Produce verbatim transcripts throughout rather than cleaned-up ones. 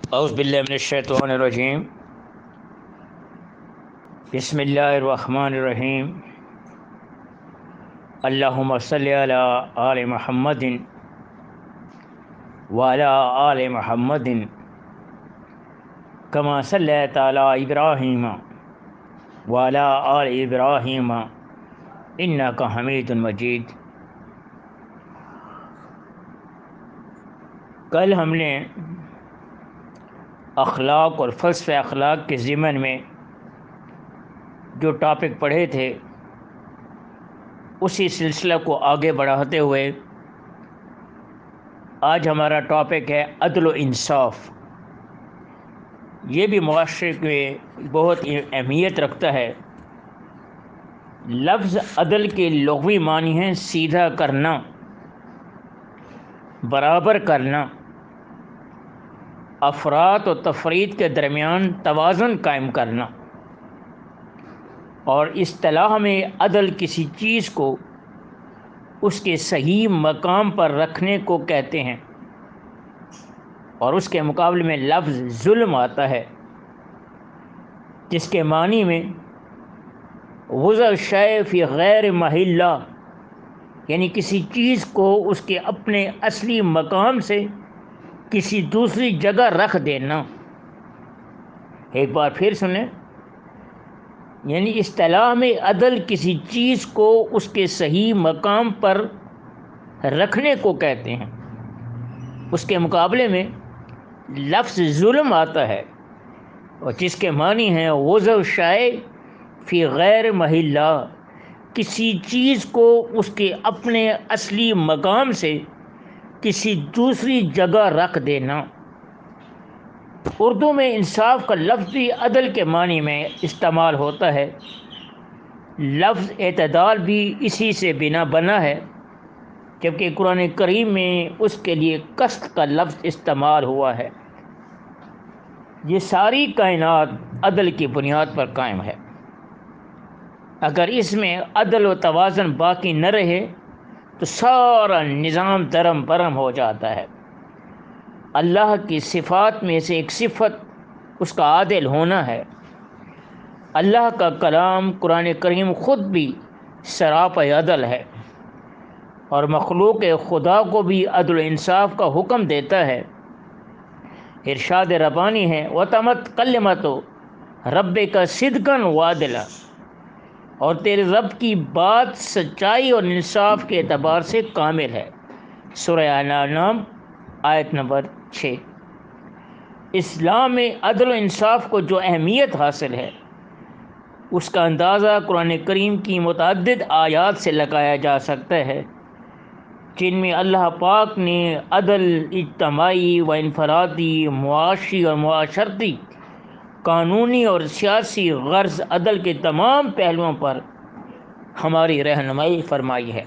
اعوذ باللہ من الشیطان الرجیم بسم اللہ الرحمن الرحیم اللہم صلی علی آل محمد وعلی آل محمد کما صلیت علی ابراہیم وعلی آل ابراہیم انک حمید مجید۔ کل ہم نے اخلاق اور فلسفہ اخلاق کے ضمن میں جو ٹاپک پڑھے تھے اسی سلسلہ کو آگے بڑھاتے ہوئے آج ہمارا ٹاپک ہے عدل و انصاف۔ یہ بھی معاشرے میں بہت اہمیت رکھتا ہے۔ لفظ عدل کے لغوی معنی ہیں سیدھا کرنا، برابر کرنا، افراط و تفریط کے درمیان توازن قائم کرنا، اور اصطلاح میں عدل کسی چیز کو اس کے صحیح مقام پر رکھنے کو کہتے ہیں، اور اس کے مقابلے میں لفظ ظلم آتا ہے جس کے معنی میں وضع الشیء فی غیر محلہ، یعنی کسی چیز کو اس کے اپنے اصلی مقام سے کسی دوسری جگہ رکھ دینا۔ ایک بار پھر سنیں، یعنی اصطلاح میں عدل کسی چیز کو اس کے صحیح مقام پر رکھنے کو کہتے ہیں، اس کے مقابلے میں لفظ ظلم آتا ہے اور جس کے معنی ہیں وضع الشیء فی غیر محلہ، کسی چیز کو اس کے اپنے اصلی مقام سے کسی دوسری جگہ رکھ دینا۔ اردو میں انصاف کا لفظ بھی عدل کے معنی میں استعمال ہوتا ہے۔ لفظ اعتدال بھی اسی سے بنا بنا ہے، جبکہ قرآن کریم میں اس کے لیے قسط کا لفظ استعمال ہوا ہے۔ یہ ساری کائنات عدل کی بنیاد پر قائم ہے۔ اگر اس میں عدل و توازن باقی نہ رہے تو سارا نظام درم برم ہو جاتا ہے۔ اللہ کی صفات میں سے ایک صفت اس کا عادل ہونا ہے۔ اللہ کا کلام قرآن کریم خود بھی سراپا عدل ہے، اور مخلوق خدا کو بھی عدل و انصاف کا حکم دیتا ہے۔ ارشاد ربانی ہے وَتَمَتْ كَلِمَتُ رَبِّكَ صِدْقًا وَعَدْلًا، اور تیرے رب کی بات سچائی اور انصاف کے اعتبار سے کامل ہے۔ سورہ انعام آیت نمبر چھ۔ اسلام میں عدل و انصاف کو جو اہمیت حاصل ہے اس کا اندازہ قرآن کریم کی متعدد آیات سے لگایا جا سکتا ہے، جن میں اللہ پاک نے عدل اجتماعی و انفرادی، معاشی اور معاشرتی، قانونی اور سیاسی غرض عدل کے تمام پہلوؤں پر ہماری رہنمائی فرمائی ہے۔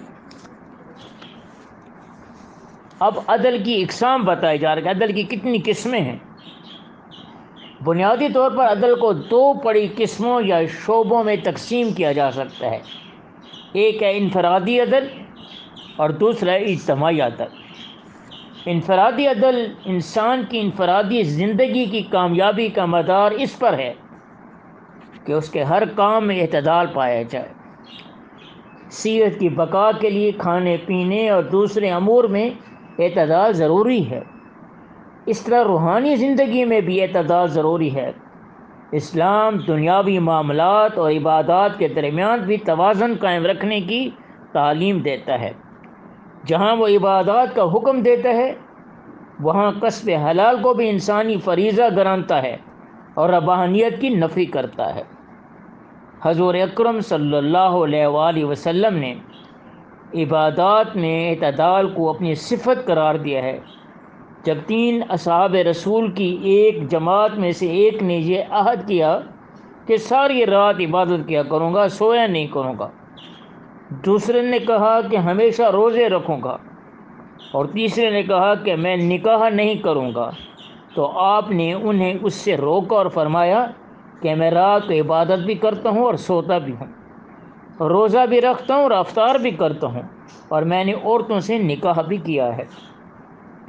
اب عدل کی اقسام بتائی جا رہی ہے۔ عدل کی کتنی قسمیں ہیں؟ بنیادی طور پر عدل کو دو بڑی قسموں یا شعبوں میں تقسیم کیا جا سکتا ہے۔ ایک ہے انفرادی عدل اور دوسرا ہے اجتماعی عدل۔ انفرادی عدل انسان کی انفرادی زندگی کی کامیابی کا مدار اس پر ہے کہ اس کے ہر کام میں اعتدال پایا جائے۔ صحت کی بقا کے لیے کھانے پینے اور دوسرے امور میں اعتدال ضروری ہے۔ اس طرح روحانی زندگی میں بھی اعتدال ضروری ہے۔ اسلام دنیاوی معاملات اور عبادات کے درمیان بھی توازن قائم رکھنے کی تعلیم دیتا ہے۔ جہاں وہ عبادات کا حکم دیتا ہے وہاں کسب حلال کو بھی انسانی فریضہ گرانتا ہے اور ربانیت کی نفی کرتا ہے۔ حضور اکرم صلی اللہ علیہ وآلہ وسلم نے عبادات میں اعتدال کو اپنی صفت قرار دیا ہے۔ جب تین اصحاب رسول کی ایک جماعت میں سے ایک نے یہ عہد کیا کہ ساری رات عبادت کیا کروں گا، سویا نہیں کروں گا، دوسرے نے کہا کہ ہمیشہ روزے رکھوں گا، اور تیسرے نے کہا کہ میں نکاح نہیں کروں گا، تو آپ نے انہیں اس سے روکا اور فرمایا کہ میں رات کو عبادت بھی کرتا ہوں اور سوتا بھی ہوں، روزہ بھی رکھتا ہوں اور افطار بھی کرتا ہوں، اور میں نے عورتوں سے نکاح بھی کیا ہے۔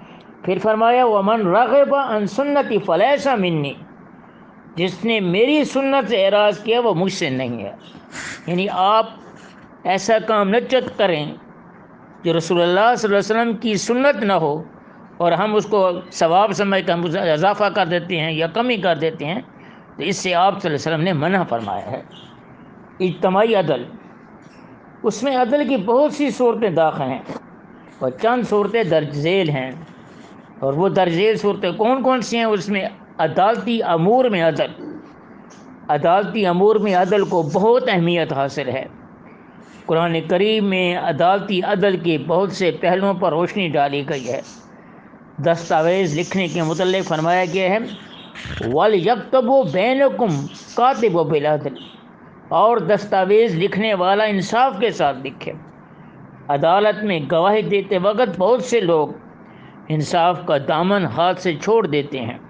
پھر فرمایا ومن رغب عن سنتی فلیس منی، جس نے میری سنت سے اعراض کیا وہ مجھ سے نہیں ہے۔ یعنی آپ ایسا کام نہ چت کریں جو رسول اللہ صلی اللہ علیہ وسلم کی سنت نہ ہو اور ہم اس کو ثواب سمجھ کر ہم اضافہ کر دیتے ہیں یا کمی کر دیتے ہیں، تو اس سے آپ صلی اللہ علیہ وسلم نے منع فرمایا ہے۔ اجتماعی عدل، اس میں عدل کی بہت سی صورتیں داخل ہیں اور چند صورتیں درج ذیل ہیں، اور وہ درج ذیل صورتیں کون کون سی ہیں؟ اس میں عدالتی امور میں عدل، عدالتی امور میں عدل کو بہت اہمیت حاصل ہے۔ قرآن کریم میں عدالتی عدل کے بہت سے پہلوؤں پر روشنی ڈالی گئی ہے۔ دستاویز لکھنے کے متعلق فرمایا گیا ہے وَلْيَكْتُبْ بَيْنَكُمْ كَاتِبٌ بِالْعَدْلِ، اور دستاویز لکھنے والا انصاف کے ساتھ لکھے۔ عدالت میں گواہی دیتے وقت بہت سے لوگ انصاف کا دامن ہاتھ سے چھوڑ دیتے ہیں،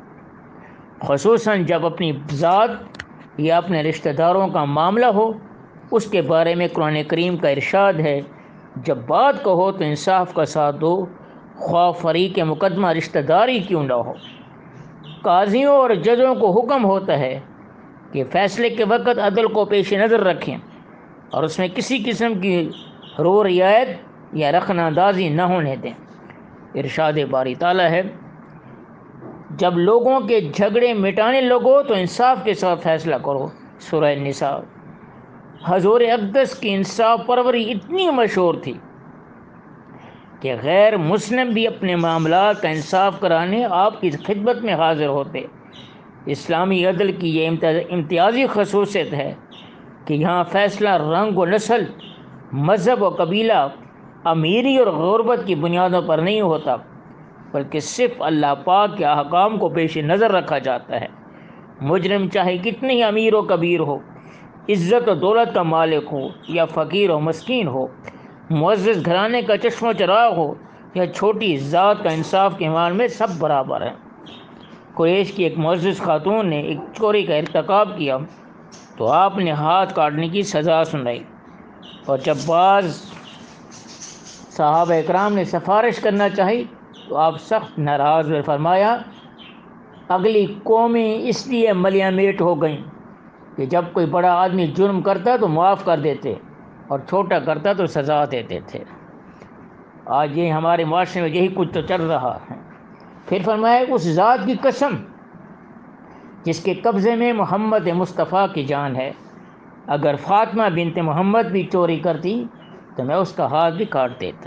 خصوصاً جب اپنی ذات یا اپنے رشتہ داروں کا معاملہ ہو۔ اس کے بارے میں قرآن کریم کا ارشاد ہے جب بات کہو تو انصاف کا ساتھ دو، خواہ فریق مقدمہ رشتہ داری کیوں نہ ہو۔ قاضیوں اور ججوں کو حکم ہوتا ہے کہ فیصلے کے وقت عدل کو پیش نظر رکھیں اور اس میں کسی قسم کی رو رعایت یا رخنہ اندازی نہ ہونے دیں۔ ارشاد باری تعالیٰ ہے جب لوگوں کے جھگڑے مٹانے لگو تو انصاف کے ساتھ فیصلہ کرو، سورہ نساء۔ حضور اقدس کی انصاف پروری اتنی مشہور تھی کہ غیر مسلم بھی اپنے معاملات کا انصاف کرانے آپ کی خدمت میں حاضر ہوتے۔ اسلامی عدل کی یہ امتیازی خصوصیت ہے کہ یہاں فیصلہ رنگ و نسل، مذہب و قبیلہ، امیری اور غربت کی بنیادوں پر نہیں ہوتا، بلکہ صرف اللہ پاک کے احکام کو پیش نظر رکھا جاتا ہے۔ مجرم چاہے کتنی ہی امیر و کبیر ہو، عزت و دولت کا مالک ہو یا فقیر و مسکین ہو، معزز گھرانے کا چشم و چراغ ہو یا چھوٹی ذات کا، انصاف کے میدان میں سب برابر ہیں۔ قریش کی ایک معزز خاتون نے ایک چوری کا ارتکاب کیا تو آپ نے ہاتھ کاٹنے کی سزا سنائی، اور جب بعض صحابہ اکرام نے سفارش کرنا چاہی تو آپ سخت ناراض ہوئے۔ فرمایا اگلی قومیں اس لیے ملیاں میٹ ہو گئیں کہ جب کوئی بڑا آدمی جرم کرتا تو معاف کر دیتے اور چھوٹا کرتا تو سزا دیتے تھے۔ آج یہ ہمارے معاشرے میں یہی کچھ تو چل رہا ہے۔ پھر فرمایا اس ذات کی قسم جس کے قبضے میں محمد مصطفیٰ کی جان ہے، اگر فاطمہ بنت محمد بھی چوری کرتی تو میں اس کا ہاتھ بھی کاٹ دیتا۔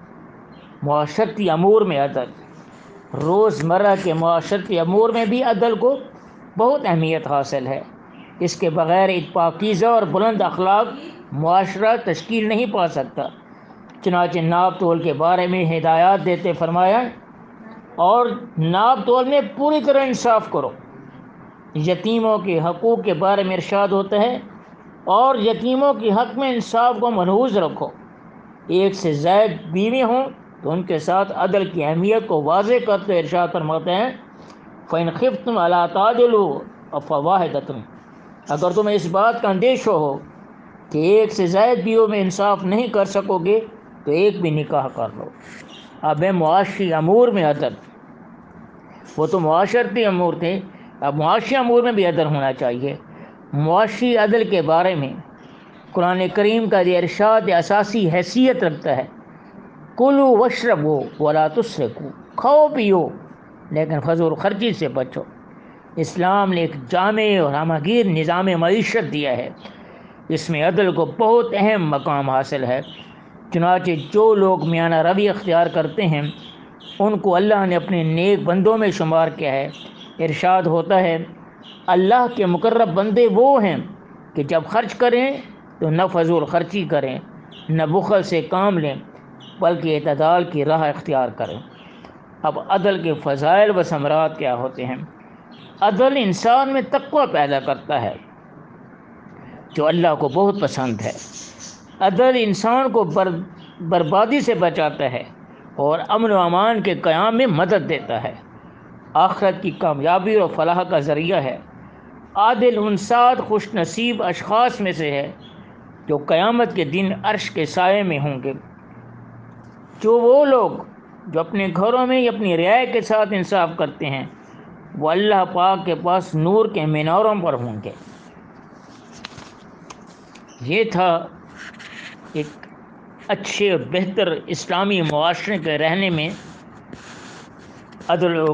معاشرتی امور میں عدل، روزمرہ کے معاشرتی امور میں بھی عدل کو بہت اہمیت حاصل ہے۔ اس کے بغیر ایک پاکیزہ اور بلند اخلاق معاشرہ تشکیل نہیں پا سکتا۔ چنانچہ ناپ تول کے بارے میں ہدایات دیتے فرمایا اور ناپ تول میں پوری طرح انصاف کرو۔ یتیموں کے حقوق کے بارے میں ارشاد ہوتا ہے اور یتیموں کے حق میں انصاف کو ملحوظ رکھو۔ ایک سے زائد بیوی ہوں تو ان کے ساتھ عدل کی اہمیت کو واضح کرتے ارشاد فرماتے ہیں فَإِنْ خِفْتُمْ أَلَّا تَعْدِلُوا فَوَاحِدَةٌ، اگر تمہیں اس بات کا اندیشہ ہو کہ ایک سے زائد بیویوں میں انصاف نہیں کر سکو گے تو ایک بھی نکاح کر لو۔ اب ہے معاشی امور میں عدل، وہ تو معاشرتی امور تھے، اب معاشی امور میں بھی عدل ہونا چاہیے۔ معاشی عدل کے بارے میں قرآن کریم کا یہ ارشاد اساسی حیثیت رکھتا ہے کلوا واشربوا ولا تسرفوا، کھاؤ پیو لیکن فضول خرچی سے بچو۔ اسلام نے ایک جامع اور ہمگیر نظام معیشت دیا ہے، اس میں عدل کو بہت اہم مقام حاصل ہے۔ چنانچہ جو لوگ میانہ روی اختیار کرتے ہیں ان کو اللہ نے اپنے نیک بندوں میں شمار کیا ہے۔ ارشاد ہوتا ہے اللہ کے مقرب بندے وہ ہیں کہ جب خرچ کریں تو نہ فضول خرچی کریں، نہ بخل سے کام لیں، بلکہ اعتدال کی راہ اختیار کریں۔ اب عدل کے فضائل و ثمرات کیا ہوتے ہیں؟ عدل انسان میں تقوی پیدا کرتا ہے جو اللہ کو بہت پسند ہے۔ عدل انسان کو بر بربادی سے بچاتا ہے اور امن و امان کے قیام میں مدد دیتا ہے، آخرت کی کامیابی اور فلاح کا ذریعہ ہے۔ عادل ان سات خوش نصیب اشخاص میں سے ہے جو قیامت کے دن عرش کے سائے میں ہوں گے۔ جو وہ لوگ جو اپنے گھروں میں یا اپنی رعایا کے ساتھ انصاف کرتے ہیں وہ اللہ پاک کے پاس نور کے میناروں پر ہوں گے۔ یہ تھا ایک اچھے اور بہتر اسلامی معاشرے کے رہنے میں عدل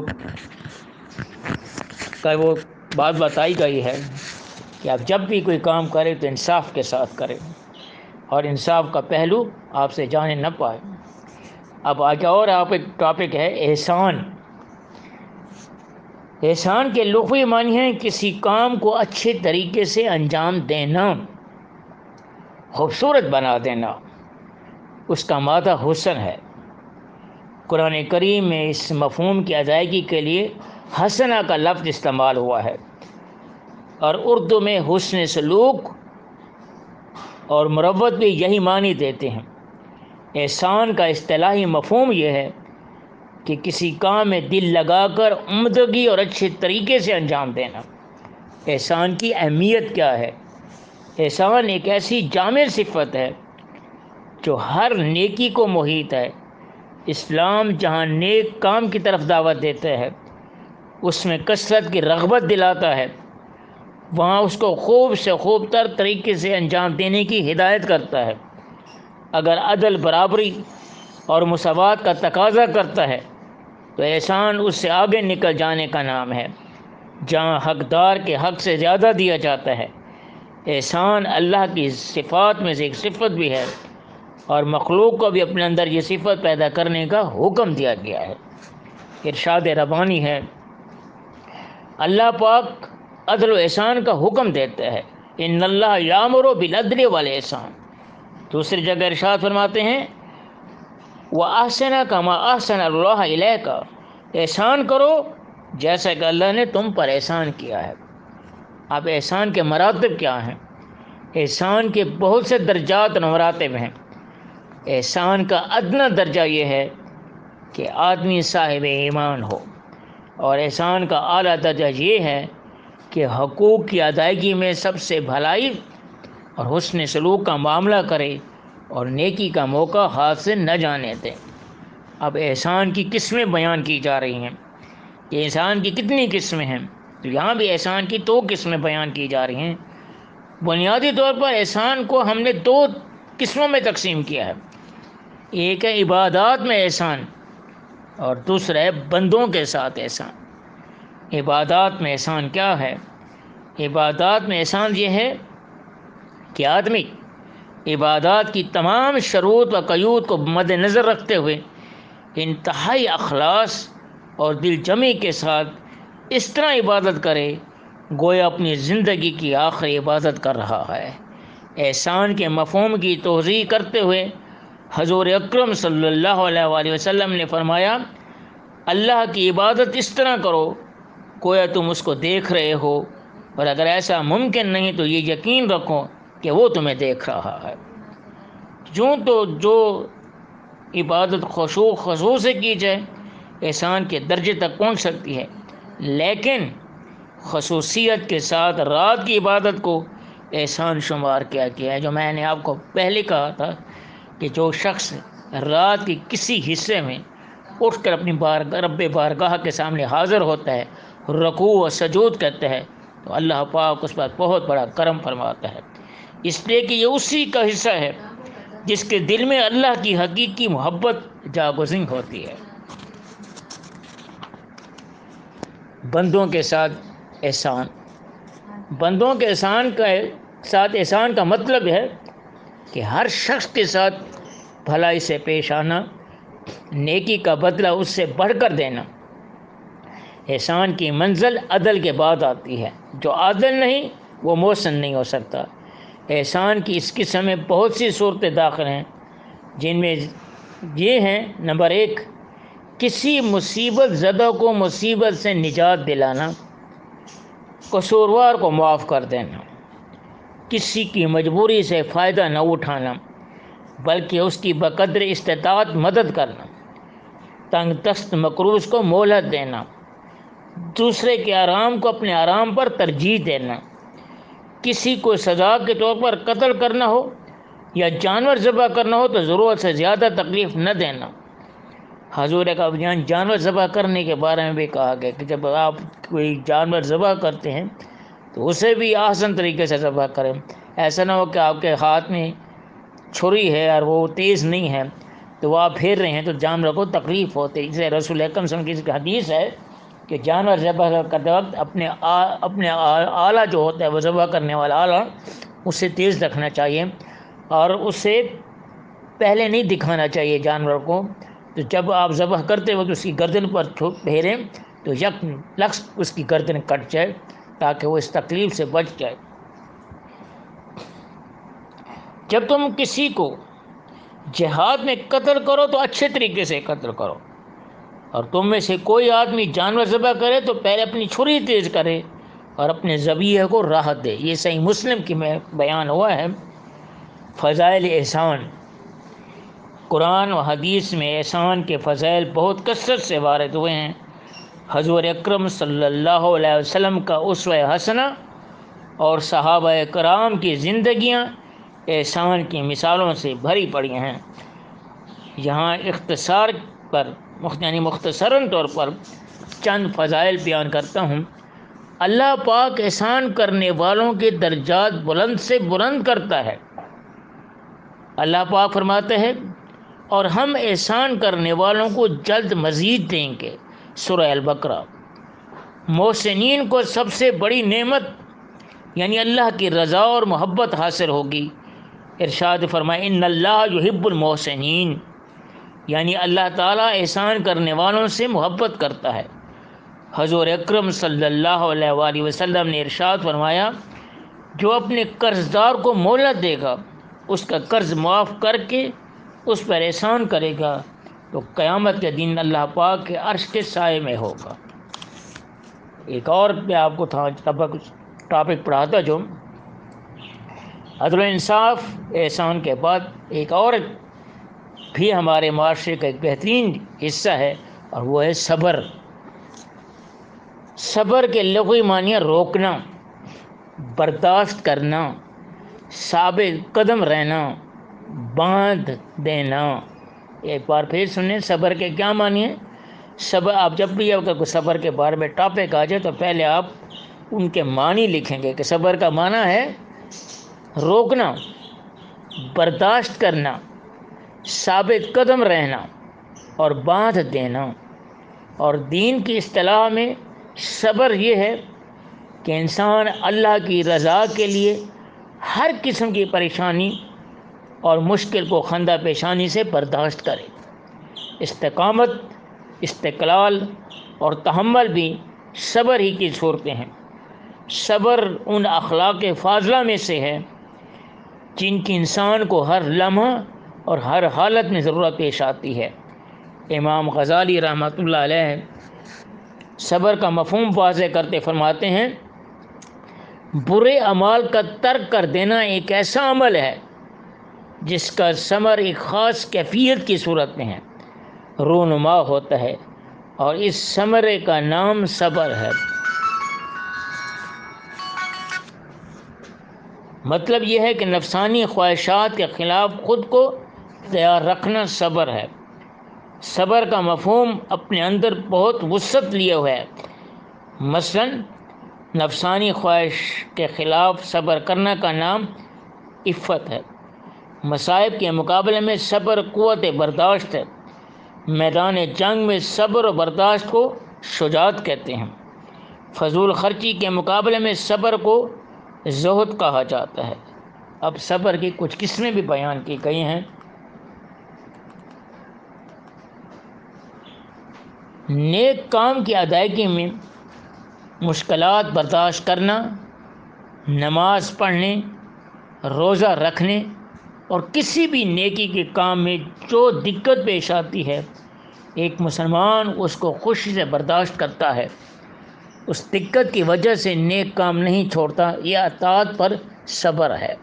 کا وہ بات بتائی گئی ہے کہ آپ جب بھی کوئی کام کریں تو انصاف کے ساتھ کریں اور انصاف کا پہلو آپ سے جانے نہ پائے۔ اب آگے اور آپ ایک ٹاپک ہے احسان۔ احسان کے لغوی معنی ہے کسی کام کو اچھے طریقے سے انجام دینا، خوبصورت بنا دینا، اس کا مادہ حسن ہے۔ قرآن کریم میں اس مفہوم کی ادائیگی کے لیے حسنہ کا لفظ استعمال ہوا ہے، اور اردو میں حسن سلوک اور مروت بھی یہی معنی دیتے ہیں۔ احسان کا اصطلاحی مفہوم یہ ہے کہ کسی کام میں دل لگا کر عمدگی اور اچھے طریقے سے انجام دینا۔ احسان کی اہمیت کیا ہے؟ احسان ایک ایسی جامع صفت ہے جو ہر نیکی کو محیط ہے۔ اسلام جہاں نیک کام کی طرف دعوت دیتا ہے، اس میں کثرت کی رغبت دلاتا ہے، وہاں اس کو خوب سے خوب تر طریقے سے انجام دینے کی ہدایت کرتا ہے۔ اگر عدل، برابری اور مساوات کا تقاضا کرتا ہے تو احسان اس سے آگے نکل جانے کا نام ہے۔ جہاں حقدار کے حق سے زیادہ دیا جاتا ہے، احسان اللہ کی صفات میں سے ایک صفت بھی ہے، اور مخلوق کو بھی اپنے اندر یہ صفت پیدا کرنے کا حکم دیا گیا ہے۔ ارشاد ربانی ہے، اللہ پاک عدل و احسان کا حکم دیتا ہے، ان اللہ یامر بالعدل والاحسان۔ دوسری جگہ ارشاد فرماتے ہیں، وَأَحْسِنَ كَمَا أَحْسَنَ اللَّهُ إِلَيْكَ، احسان کرو جیسا کہ اللہ نے تم پر احسان کیا ہے۔ اب احسان کے مراتب کیا ہیں؟ احسان کے بہت سے درجات اور مراتب ہیں۔ احسان کا ادنیٰ درجہ یہ ہے کہ آدمی صاحب ایمان ہو، اور احسان کا اعلیٰ درجہ یہ ہے کہ حقوق کی ادائیگی میں سب سے بھلائی اور حسن سلوک کا معاملہ کرے اور نیکی کا موقع ہاتھ سے نہ جانے دے۔ اب احسان کی قسمیں بیان کی جا رہی ہیں کہ احسان کی کتنی قسمیں ہیں، تو یہاں بھی احسان کی دو قسمیں بیان کی جا رہی ہیں۔ بنیادی طور پر احسان کو ہم نے دو قسموں میں تقسیم کیا ہے، ایک ہے عبادات میں احسان اور دوسرا ہے بندوں کے ساتھ احسان۔ عبادات میں احسان کیا ہے؟ عبادات میں احسان یہ ہے کہ آدمی عبادات کی تمام شروط و قیود کو مد نظر رکھتے ہوئے انتہائی اخلاص اور دل جمعی کے ساتھ اس طرح عبادت کرے گویا اپنی زندگی کی آخری عبادت کر رہا ہے۔ احسان کے مفہوم کی توضیح کرتے ہوئے حضور اکرم صلی اللہ علیہ وآلہ وسلم نے فرمایا، اللہ کی عبادت اس طرح کرو گویا تم اس کو دیکھ رہے ہو، اور اگر ایسا ممکن نہیں تو یہ یقین رکھو کہ وہ تمہیں دیکھ رہا ہے۔ یوں تو جو عبادت خشوع خضوع سے کی جائے احسان کے درجے تک پہنچ سکتی ہے، لیکن خصوصیت کے ساتھ رات کی عبادت کو احسان شمار کیا گیا ہے۔ جو میں نے آپ کو پہلے کہا تھا کہ جو شخص رات کی کسی حصے میں اٹھ کر اپنی بار رب بارگاہ کے سامنے حاضر ہوتا ہے، رکوع و سجود کرتا ہے، تو اللہ پاک اس پر بہت بڑا کرم فرماتا ہے، اس لیے کہ یہ اسی کا حصہ ہے جس کے دل میں اللہ کی حقیقی محبت جاگزین ہوتی ہے۔ بندوں کے ساتھ احسان۔ بندوں کے احسان کا ساتھ احسان کا مطلب ہے کہ ہر شخص کے ساتھ بھلائی سے پیش آنا، نیکی کا بدلہ اس سے بڑھ کر دینا۔ احسان کی منزل عدل کے بعد آتی ہے، جو عادل نہیں وہ محسن نہیں ہو سکتا۔ احسان کی اس قسم میں بہت سی صورتیں داخل ہیں، جن میں یہ ہیں، نمبر ایک، کسی مصیبت زدہ کو مصیبت سے نجات دلانا، قصوروار کو معاف کر دینا، کسی کی مجبوری سے فائدہ نہ اٹھانا بلکہ اس کی بقدر استطاعت مدد کرنا، تنگ دست مقروض کو مہلت دینا، دوسرے کے آرام کو اپنے آرام پر ترجیح دینا، کسی کو سزا کے طور پر قتل کرنا ہو یا جانور ذبح کرنا ہو تو ضرورت سے زیادہ تکلیف نہ دینا، حضور کا بیان جانور ذبح کرنے کے بارے میں بھی کہا گیا کہ جب آپ کوئی جانور ذبح کرتے ہیں تو اسے بھی آسان طریقے سے ذبح کریں. ایسا نہ ہو کہ آپ کے ہاتھ میں چھری ہے اور وہ تیز نہیں ہے تو وہ آپ پھیر رہے ہیں تو جانور کو تکلیف ہوتی ہے. جسے رسول اکرم صلی اللہ علیہ وسلم کی حدیث ہے کہ جانور ذبح کرتے وقت اپنے اپنے آلہ جو ہوتا ہے وہ ذبح کرنے والا آلہ اسے تیز رکھنا چاہیے اور اسے پہلے نہیں دکھانا چاہیے جانور کو. تو جب آپ ذبح کرتے وقت اس کی گردن پر پھیریں تو یک لخظ اس کی گردن کٹ جائے تاکہ وہ اس تکلیف سے بچ جائے. جب تم کسی کو جہاد میں قتل کرو تو اچھے طریقے سے قتل کرو، اور تم میں سے کوئی آدمی جانور ذبح کرے تو پہلے اپنی چھری تیز کرے اور اپنے ذبیحہ کو راحت دے. یہ صحیح مسلم کی میں بیان ہوا ہے. فضائل احسان، قرآن و حدیث میں احسان کے فضائل بہت کثرت سے وارد ہوئے ہیں. حضور اکرم صلی اللہ علیہ وسلم کا اسوہ حسنہ اور صحابہ کرام کی زندگیاں احسان کی مثالوں سے بھری پڑی ہیں. یہاں اختصار پر یعنی مختصراً طور پر چند فضائل بیان کرتا ہوں. اللہ پاک احسان کرنے والوں کے درجات بلند سے بلند کرتا ہے. اللہ پاک فرماتے ہیں اور ہم احسان کرنے والوں کو جلد مزید دیں گے. سورہ البقرہ. محسنین کو سب سے بڑی نعمت یعنی اللہ کی رضا اور محبت حاصل ہوگی. ارشاد فرمائے ان اللہ یحب المحسنین، یعنی اللہ تعالیٰ احسان کرنے والوں سے محبت کرتا ہے. حضور اکرم صلی اللہ علیہ وآلہ وسلم نے ارشاد فرمایا جو اپنے قرض دار کو مہلت دے گا، اس کا قرض معاف کر کے اس پر احسان کرے گا تو قیامت کے دن اللہ پاک کے عرش کے سائے میں ہوگا. ایک اور میں آپ کو تھا ٹاپک پڑھا تھا جو عدل و انصاف احسان کے بعد ایک اور بھی ہمارے معاشرے کا ایک بہترین حصہ ہے اور وہ ہے صبر. صبر کے لغوی معنی روکنا، برداشت کرنا، ثابت قدم رہنا، باندھ دینا. ایک بار پھر سنیں صبر کے کیا معنی ہیں. صبر آپ جب بھی اگر کوئی صبر کے بارے میں ٹاپک آ جائے تو پہلے آپ ان کے معنی لکھیں گے کہ صبر کا معنی ہے روکنا، برداشت کرنا، ثابت قدم رہنا اور باندھ دینا. اور دین کی اصطلاح میں صبر یہ ہے کہ انسان اللہ کی رضا کے لیے ہر قسم کی پریشانی اور مشکل کو خندہ پیشانی سے برداشت کرے. استقامت، استقلال اور تحمل بھی صبر ہی کی صورتیں ہیں. صبر ان اخلاق فاضلہ میں سے ہے جن کی انسان کو ہر لمحہ اور ہر حالت میں ضرورت پیش آتی ہے. امام غزالی رحمۃ اللہ علیہ صبر کا مفہوم واضح کرتے فرماتے ہیں برے اعمال کا ترک کر دینا ایک ایسا عمل ہے جس کا ثمر ایک خاص کیفیت کی صورت میں ہے رونما ہوتا ہے اور اس ثمرے کا نام صبر ہے. مطلب یہ ہے کہ نفسانی خواہشات کے خلاف خود کو تیار رکھنا صبر ہے. صبر کا مفہوم اپنے اندر بہت وسعت لیے ہوا ہے. مثلا نفسانی خواہش کے خلاف صبر کرنے کا نام عفت ہے. مصائب کے مقابلے میں صبر قوت برداشت ہے. میدان جنگ میں صبر و برداشت کو شجاعت کہتے ہیں. فضول خرچی کے مقابلے میں صبر کو زہد کہا جاتا ہے. اب صبر کی کچھ قسمیں بھی بیان کی گئی ہیں. نیک کام کی ادائیگی میں مشکلات برداشت کرنا، نماز پڑھنے، روزہ رکھنے اور کسی بھی نیکی کے کام میں جو دقت پیش آتی ہے ایک مسلمان اس کو خوشی سے برداشت کرتا ہے. اس دقت کی وجہ سے نیک کام نہیں چھوڑتا. یہ اطاعت پر صبر ہے.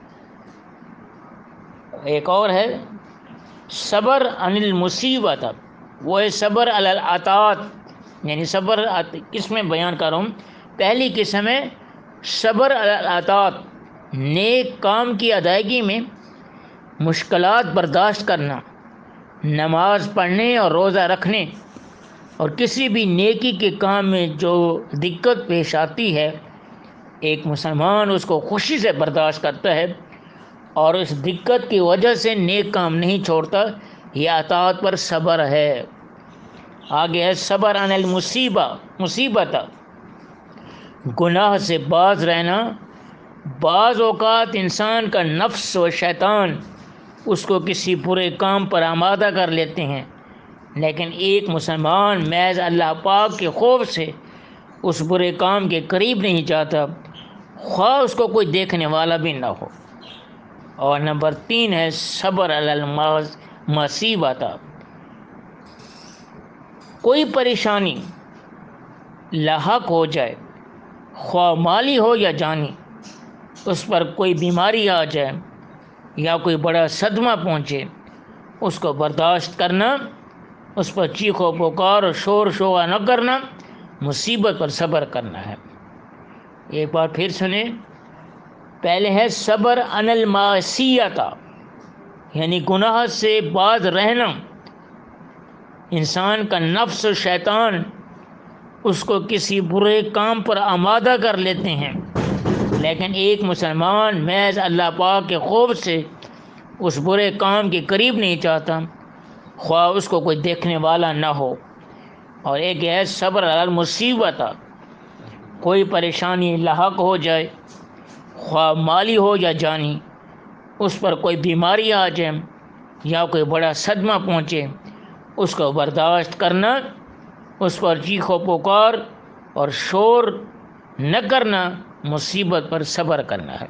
ایک اور ہے صبر عن المصیبت، وہ ہے صبر علی الاطاعت. یعنی صبر کس میں بیان کر رہا ہوں. پہلی قسم ہے صبر علی الاطاعت، نیک کام کی ادائیگی میں مشکلات برداشت کرنا، نماز پڑھنے اور روزہ رکھنے اور کسی بھی نیکی کے کام میں جو دقت پیش آتی ہے، ایک مسلمان اس کو خوشی سے برداشت کرتا ہے اور اس دقت کی وجہ سے نیک کام نہیں چھوڑتا، یہ اطاعت پر صبر ہے۔ آگے ہے صبر عن المصیبہ، مصیبت، گناہ سے باز رہنا۔ بعض اوقات انسان کا نفس و شیطان اس کو کسی برے کام پر آمادہ کر لیتے ہیں، لیکن ایک مسلمان محض اللہ پاک کے خوف سے اس برے کام کے قریب نہیں جاتا، خواہ اس کو کوئی دیکھنے والا بھی نہ ہو۔ اور نمبر تین ہے صبر علی المصیبۃ، کوئی پریشانی لاحق ہو جائے، خواہ مالی ہو یا جانی، اس پر کوئی بیماری آ جائے یا کوئی بڑا صدمہ پہنچے، اس کو برداشت کرنا، اس پر چیخ و پکار اور شور شوغا نہ کرنا، مصیبت پر صبر کرنا ہے۔ ایک بار پھر سنیں، پہلے ہے صبر عن المعصیۃ، یعنی گناہ سے باز رہنا۔ انسان کا نفس و شیطان اس کو کسی برے کام پر آمادہ کر لیتے ہیں، لیکن ایک مسلمان محض اللہ پاک کے خوف سے اس برے کام کے قریب نہیں چاہتا، خواہ اس کو کوئی دیکھنے والا نہ ہو۔ اور ایک ہے صبر علی المصیبۃ، کوئی پریشانی لاحق ہو جائے، خواہ مالی ہو یا جانی، اس پر کوئی بیماری آ جائے یا کوئی بڑا صدمہ پہنچے، اس کو برداشت کرنا، اس پر چیخ و پکار اور شور نہ کرنا، مصیبت پر صبر کرنا ہے۔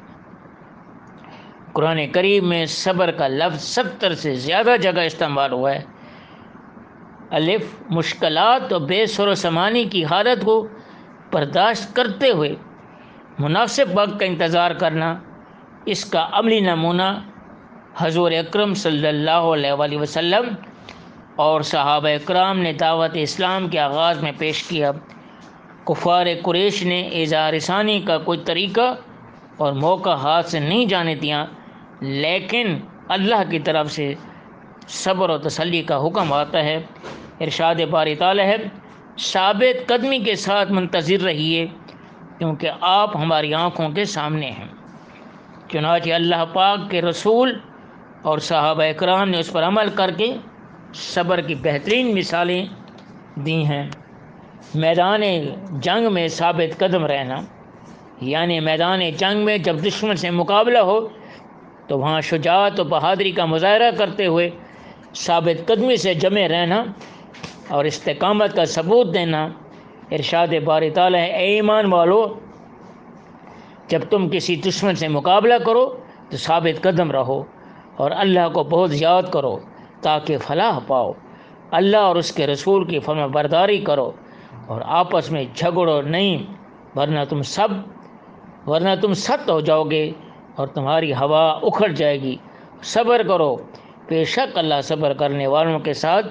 قرآن کریم میں صبر کا لفظ ستر سے زیادہ جگہ استعمال ہوا ہے۔ الف، مشکلات اور بے سر و سامانی کی حالت کو برداشت کرتے ہوئے مناسب وقت کا انتظار کرنا، اس کا عملی نمونہ حضور اکرم صلی اللہ علیہ وآلہ وسلم اور صحابہ اکرام نے دعوت اسلام کے آغاز میں پیش کیا۔ کفار قریش نے اظہار ثانی کا کوئی طریقہ اور موقع ہاتھ سے نہیں جانے دیا، لیکن اللہ کی طرف سے صبر و تسلی کا حکم آتا ہے۔ ارشاد باری تعالیٰ ہے، ثابت قدمی کے ساتھ منتظر رہیے کیونکہ آپ ہماری آنکھوں کے سامنے ہیں۔ چنانچہ اللہ پاک کے رسول اور صحابہ اکرام نے اس پر عمل کر کے صبر کی بہترین مثالیں دی ہیں۔ میدان جنگ میں ثابت قدم رہنا، یعنی میدان جنگ میں جب دشمن سے مقابلہ ہو تو وہاں شجاعت و بہادری کا مظاہرہ کرتے ہوئے ثابت قدمی سے جمے رہنا اور استقامت کا ثبوت دینا۔ ارشاد باری تعالیٰ ہے، اے ایمان والو، جب تم کسی دشمن سے مقابلہ کرو تو ثابت قدم رہو اور اللہ کو بہت یاد کرو تاکہ فلاح پاؤ۔ اللہ اور اس کے رسول کی فرما برداری کرو اور آپس میں جھگڑو نہیں، ورنہ تم سب ورنہ تم ست ہو جاؤ گے اور تمہاری ہوا اکھڑ جائے گی۔ صبر کرو، بے شک اللہ صبر کرنے والوں کے ساتھ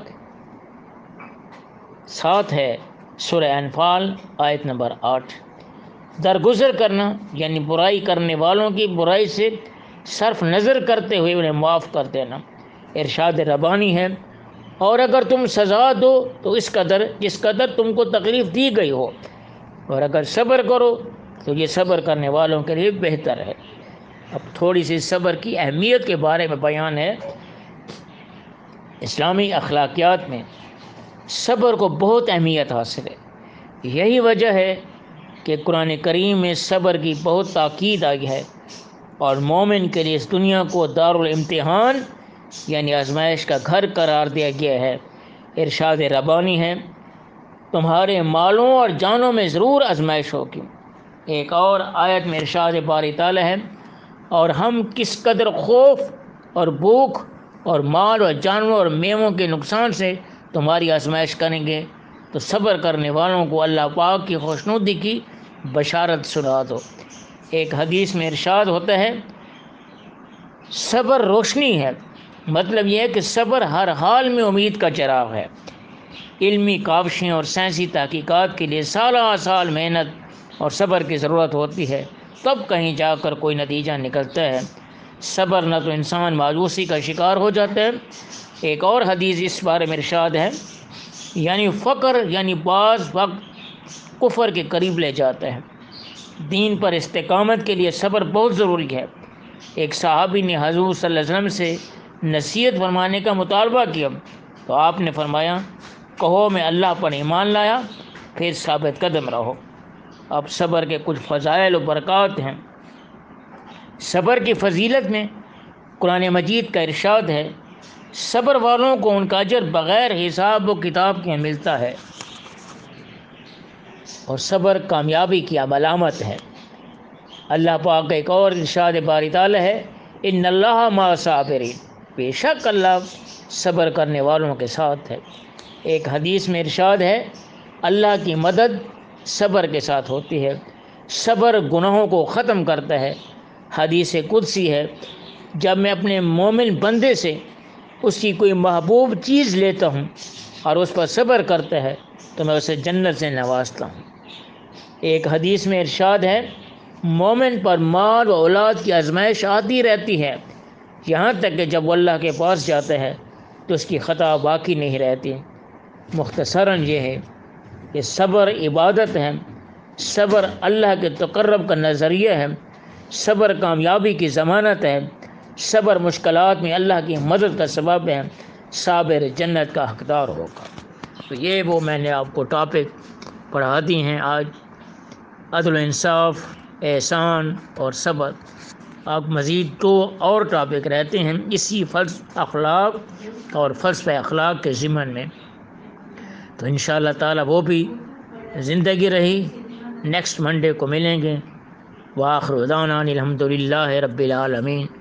ساتھ ہے۔ سورہ انفال آیت نمبر آٹھ۔ درگزر کرنا، یعنی برائی کرنے والوں کی برائی سے صرف نظر کرتے ہوئے انہیں معاف کر دینا۔ ارشاد ربانی ہے، اور اگر تم سزا دو تو اس قدر جس قدر تم کو تکلیف دی گئی ہو، اور اگر صبر کرو تو یہ صبر کرنے والوں کے لیے بہتر ہے۔ اب تھوڑی سی صبر کی اہمیت کے بارے میں بیان ہے۔ اسلامی اخلاقیات میں صبر کو بہت اہمیت حاصل ہے۔ یہی وجہ ہے کہ قرآن کریم میں صبر کی بہت تاکید آئی ہے اور مومن کے لیے اس دنیا کو دارالامتحان یعنی آزمائش کا گھر قرار دیا گیا ہے۔ ارشاد ربانی ہے، تمہارے مالوں اور جانوں میں ضرور آزمائش ہوگی۔ ایک اور آیت میں ارشاد باری تعالیٰ ہے، اور ہم کس قدر خوف اور بھوک اور مال اور جانوں اور میووں کے نقصان سے تمہاری آزمائش کریں گے، تو صبر کرنے والوں کو اللہ پاک کی خوشنودی کی بشارت سنا دو۔ ایک حدیث میں ارشاد ہوتا ہے، صبر روشنی ہے، مطلب یہ ہے کہ صبر ہر حال میں امید کا چراغ ہے۔ علمی کاوشیں اور سائنسی تحقیقات کے لیے سالہ سال محنت اور صبر کی ضرورت ہوتی ہے، تب کہیں جا کر کوئی نتیجہ نکلتا ہے۔ صبر نہ تو انسان مایوسی کا شکار ہو جاتا ہے۔ ایک اور حدیث اس بارے میں ارشاد ہے، یعنی فقر یعنی بعض وقت کفر کے قریب لے جاتا ہے۔ دین پر استقامت کے لیے صبر بہت ضروری ہے۔ ایک صحابی نے حضور صلی اللہ علیہ وسلم سے نصیحت فرمانے کا مطالبہ کیا تو آپ نے فرمایا، کہو میں اللہ پر ایمان لایا، پھر ثابت قدم رہو۔ اب صبر کے کچھ فضائل و برکات ہیں۔ صبر کی فضیلت میں قرآن مجید کا ارشاد ہے، صبر والوں کو ان کا اجر بغیر حساب و کتاب کے ملتا ہے، اور صبر کامیابی کی علامت ہے۔ اللہ پاک کا ایک اور ارشاد باری تعالی ہے، ان اللہ مع الصابرین، بے شک اللہ صبر کرنے والوں کے ساتھ ہے۔ ایک حدیث میں ارشاد ہے، اللہ کی مدد صبر کے ساتھ ہوتی ہے۔ صبر گناہوں کو ختم کرتا ہے۔ حدیث قدسی ہے، جب میں اپنے مومن بندے سے اس کی کوئی محبوب چیز لیتا ہوں اور اس پر صبر کرتا ہے تو میں اسے جنت سے نوازتا ہوں۔ ایک حدیث میں ارشاد ہے، مومن پر مال و اولاد کی آزمائش آتی رہتی ہے، یہاں تک کہ جب وہ اللہ کے پاس جاتا ہے تو اس کی خطا باقی نہیں رہتی۔ مختصراً یہ ہے کہ صبر عبادت ہے، صبر اللہ کے تقرب کا نظریہ ہے، صبر کامیابی کی ضمانت ہے، صبر مشکلات میں اللہ کی مدد کا سبب ہے، صابر جنت کا حقدار ہوگا۔ تو یہ وہ میں نے آپ کو ٹاپک پڑھا دی ہیں آج، عدل و انصاف، احسان اور صبر۔ آپ مزید دو اور ٹاپک رہتے ہیں اسی فلسفہ اخلاق اور فلسفہ اخلاق کے ضمن میں، تو انشاءاللہ تعالی وہ بھی زندگی رہی نیکسٹ منڈے کو ملیں گے۔ وآخر دعوانا الحمد للہ رب العالمین۔